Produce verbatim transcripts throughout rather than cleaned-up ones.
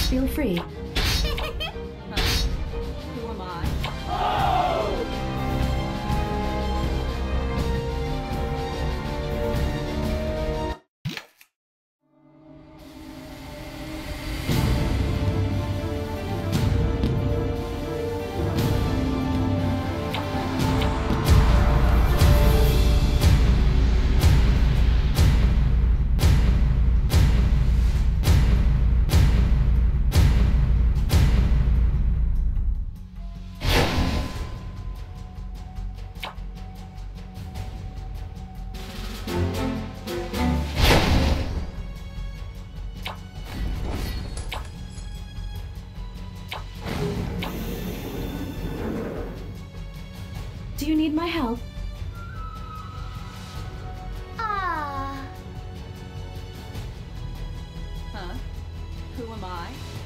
feel free. Huh? Who am I? Do you need my help? Ah. Huh? Who am I?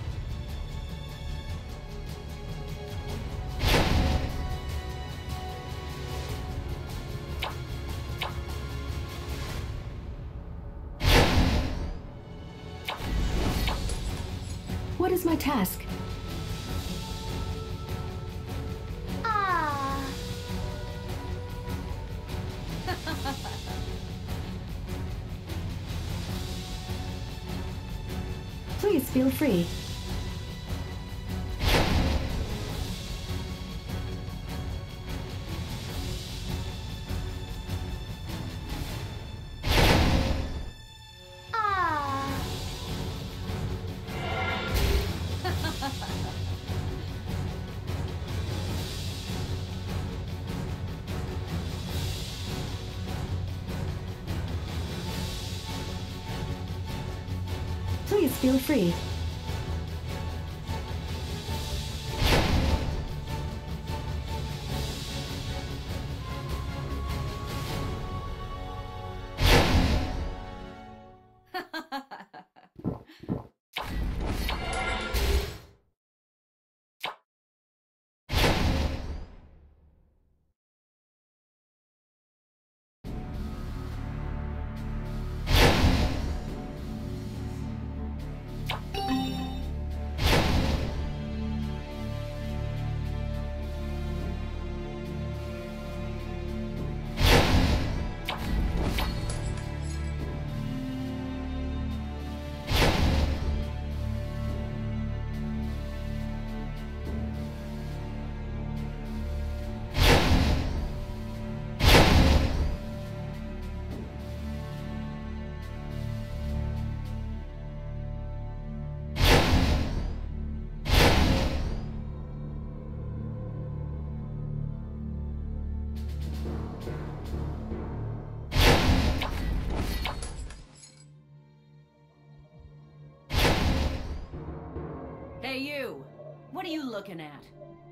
What is my task? Ah. Please feel free. Ah. Please feel free. Hey, you! What are you looking at?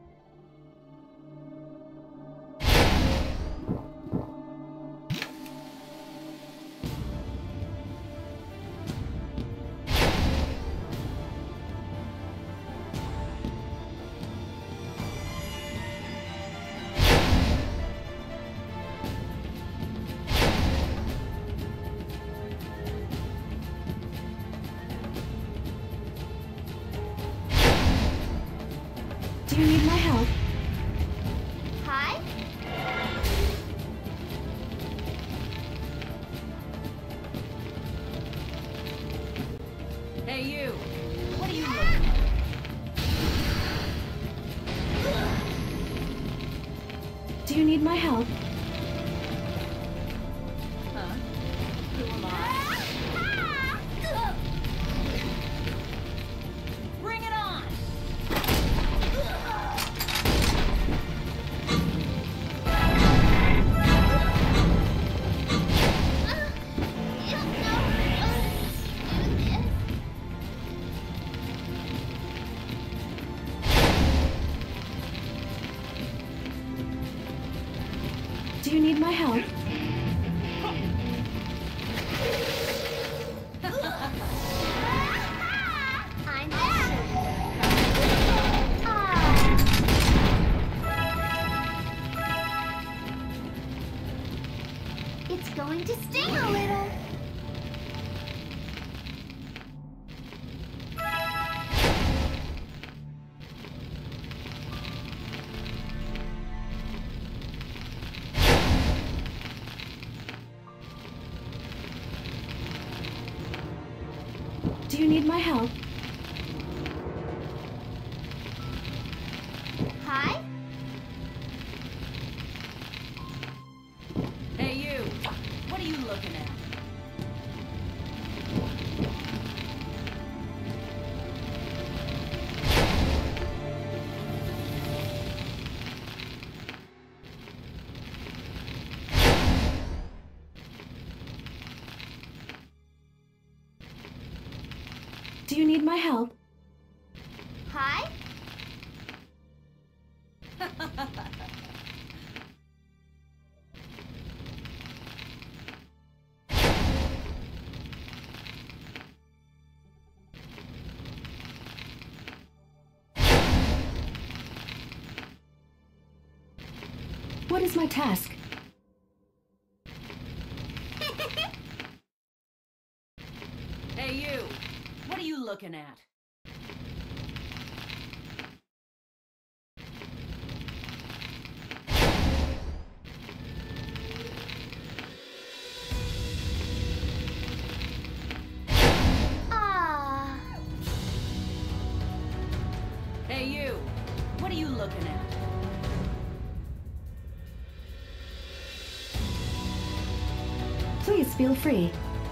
Do you need my help? Hi. Hey, you! What are you looking at? Do you need my help? Huh? Who am I? Bring it on! Do you need my help? I'm back. Ah. It's going to sting a little. Do you need my help? Hi? Hey, you! What are you looking at? Do you need my help? Hi? What is my task? Hey, you! What are you looking at? Ah. Hey, you! What are you looking at? Please feel free.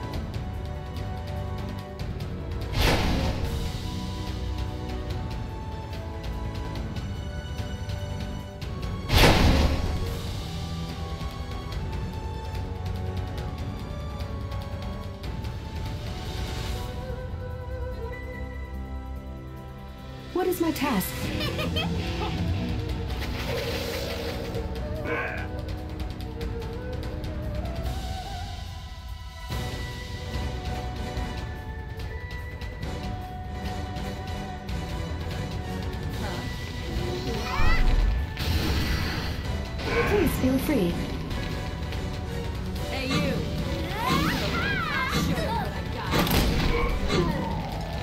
What is my task? Please feel free. Hey, you! I'll show you what I got.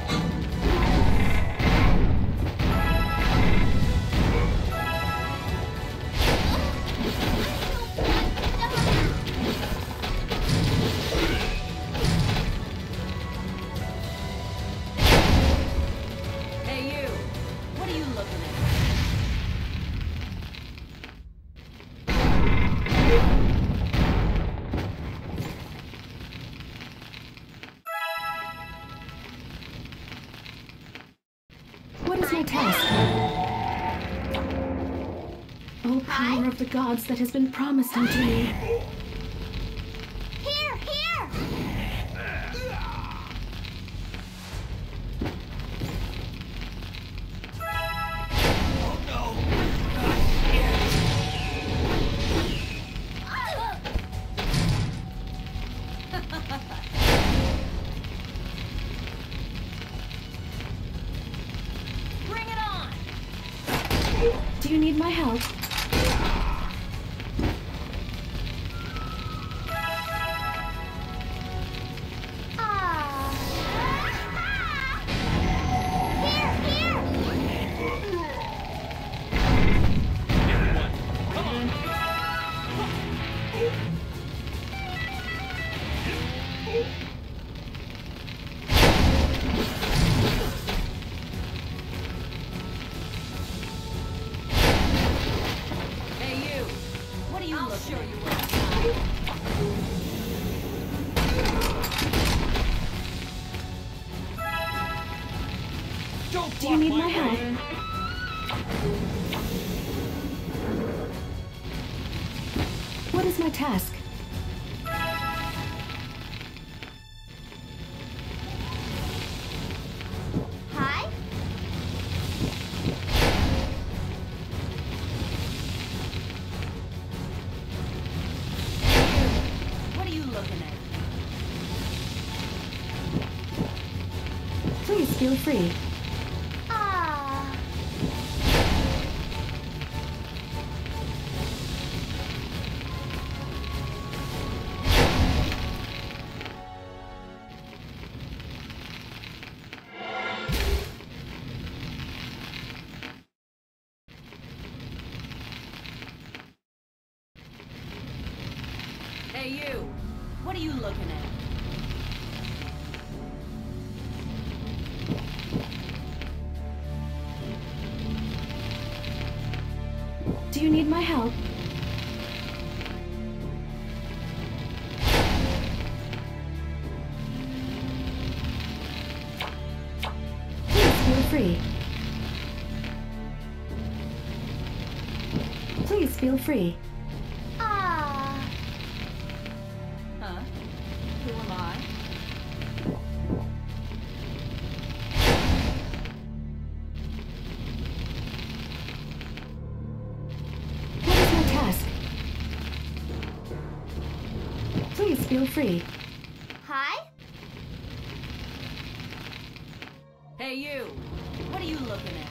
Hey, you! What are you looking at? What is my task? O power of the gods that has been promised unto me. Here, here! Bring it on! Do you need my help? Ah. Here, here! Hey, you! What are you I'll looking show you what I got. Don't Do you need my help? What is my task? Hi? What are you looking at? Please feel free. Ah. Hey, you! What are you looking at? free. Please feel free. Ah. Huh? Who am I? What is my task? Please feel free. Hi? Hey you! What are you looking at?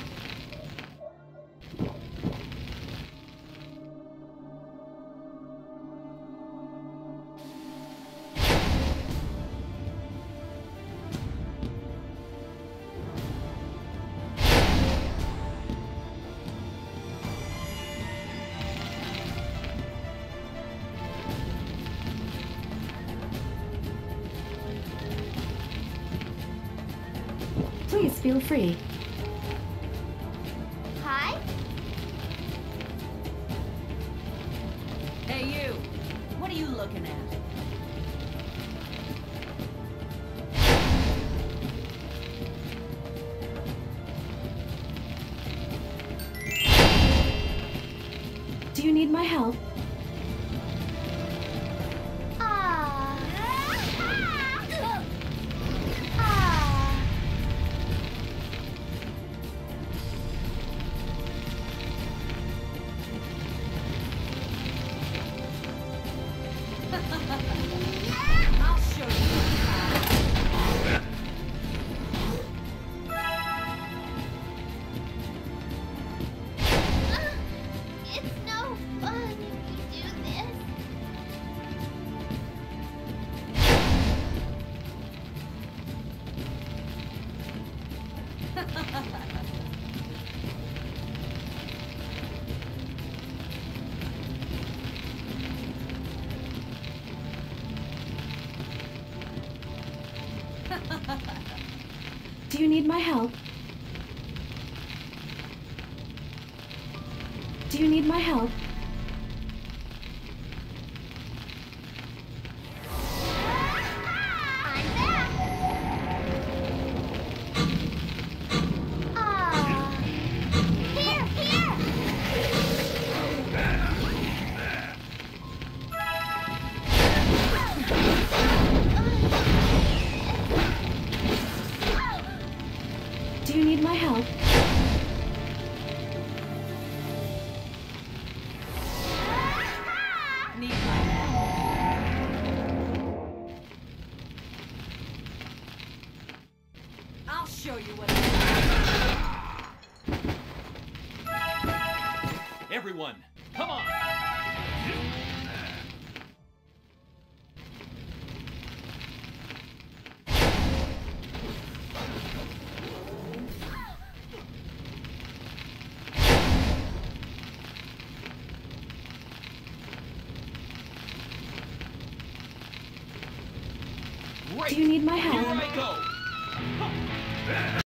Please feel free. Hi? Hey you! What are you looking at? Do you need my help? Ah. Ah. I'll show you. It's no fun if you do this. Do you need my help? Do you need my help? I'm back. Ah. Here, here. Do you need my help? Need my help? I'll show you what I Everyone, come on! Great! Do you need my help? Here I go!